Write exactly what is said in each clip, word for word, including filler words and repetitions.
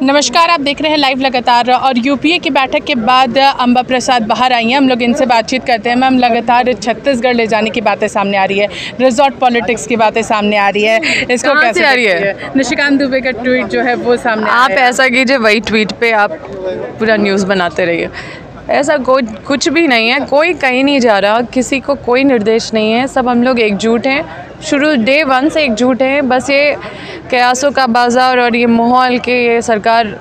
नमस्कार, आप देख रहे हैं लाइव लगातार। और यूपीए की बैठक के बाद अंबा प्रसाद बाहर आई हैं। हम लोग इनसे बातचीत करते हैं। मैम, लगातार छत्तीसगढ़ ले जाने की बातें सामने आ रही है, रिजॉर्ट पॉलिटिक्स की बातें सामने आ रही है, इसको कैसे आ रही है? निशिकांत दुबे का ट्वीट जो है वो सामने आप ऐसा कीजिए, वही ट्वीट पे आप पूरा न्यूज़ बनाते रहिए। ऐसा कोई कुछ भी नहीं है, कोई कहीं नहीं जा रहा, किसी को कोई निर्देश नहीं है, सब हम लोग एकजुट हैं, शुरू डे वन से एकजुट हैं। बस ये कयासों का बाज़ार और ये माहौल के ये सरकार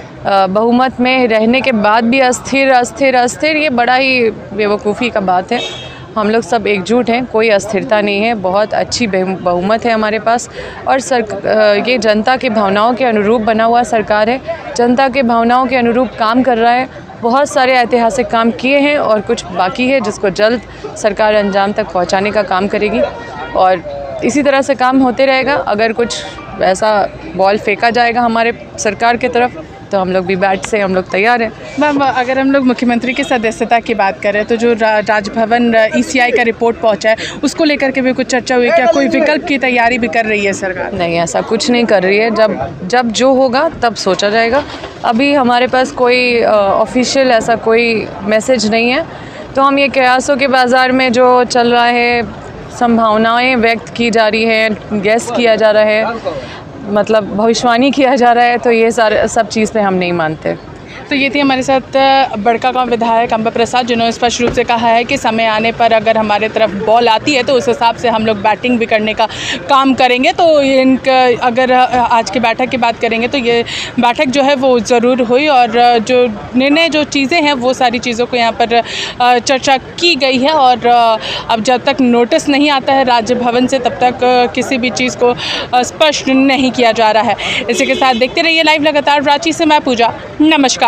बहुमत में रहने के बाद भी अस्थिर अस्थिर अस्थिर ये बड़ा ही बेवकूफ़ी का बात है। हम लोग सब एकजुट हैं, कोई अस्थिरता नहीं है, बहुत अच्छी बहुमत है हमारे पास। और सर ये जनता की भावनाओं के अनुरूप बना हुआ सरकार है, जनता के भावनाओं के अनुरूप काम कर रहा है। बहुत सारे ऐतिहासिक काम किए हैं और कुछ बाकी है जिसको जल्द सरकार अंजाम तक पहुंचाने का काम करेगी और इसी तरह से काम होते रहेगा। अगर कुछ वैसा बॉल फेंका जाएगा हमारे सरकार की तरफ तो हम लोग भी बैट से हम लोग तैयार हैं। मैम, अगर हम लोग मुख्यमंत्री की सदस्यता की बात करें तो जो राजभवन ईसीआई का रिपोर्ट पहुंचा है उसको लेकर के भी कुछ चर्चा हुई, क्या कोई विकल्प की तैयारी भी कर रही है सरकार? नहीं, ऐसा कुछ नहीं कर रही है। जब जब जो होगा तब सोचा जाएगा। अभी हमारे पास कोई ऑफिशियल ऐसा कोई मैसेज नहीं है, तो हम ये कयासों के बाज़ार में जो चल रहा है, संभावनाएं व्यक्त की जा रही है, गैस किया जा रहा है, मतलब भविष्यवाणी किया जा रहा है, तो ये सारे सब चीज़ पे हम नहीं मानते। तो ये थी हमारे साथ बड़कागांव विधायक अंबा प्रसाद, जिन्होंने स्पष्ट रूप से कहा है कि समय आने पर अगर हमारे तरफ बॉल आती है तो उस हिसाब से हम लोग बैटिंग भी करने का काम करेंगे। तो इनका अगर आज की बैठक की बात करेंगे तो ये बैठक जो है वो ज़रूर हुई और जो निर्णय जो चीज़ें हैं वो सारी चीज़ों को यहाँ पर चर्चा की गई है। और अब जब तक नोटिस नहीं आता है राज्य भवन से तब तक किसी भी चीज़ को स्पष्ट नहीं किया जा रहा है। इसी के साथ देखते रहिए लाइव लगातार। रांची से मैं पूजा, नमस्कार।